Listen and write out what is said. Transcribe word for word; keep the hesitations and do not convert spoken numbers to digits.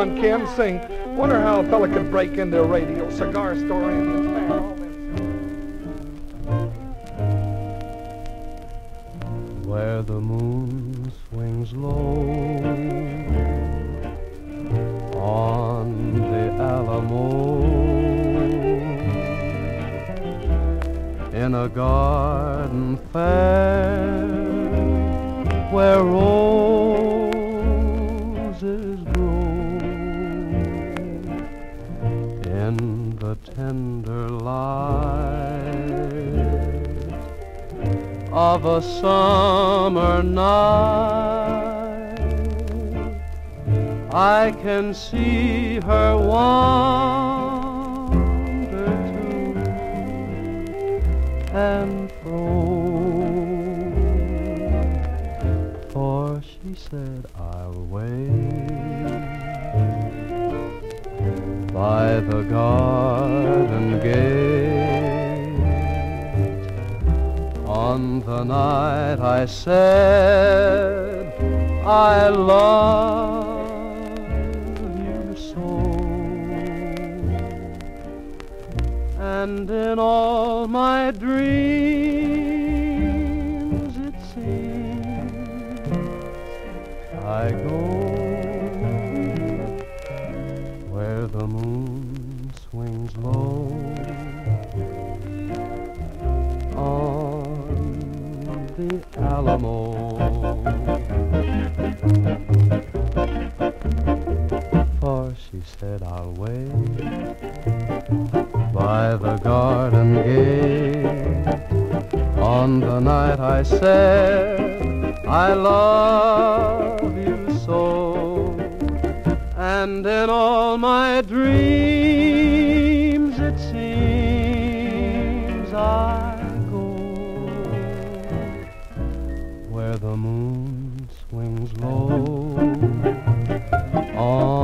on, Ken. Sing. Wonder how a fella could break into a radio, cigar store, Indian fan, all them. Where the moon swings low on the Alamo, in a garden fair where roses grow, in the tender light of a summer night, I can see her wander to and fro. For she said, I'll wait by the garden gate on the night I said I love you so. And in all my dreams it seems I go where the moon swings low on the Alamo. For she said, I'll wait by the garden gate on the night I said I love you so. And in all my dreams it seems I go where the moon swings low on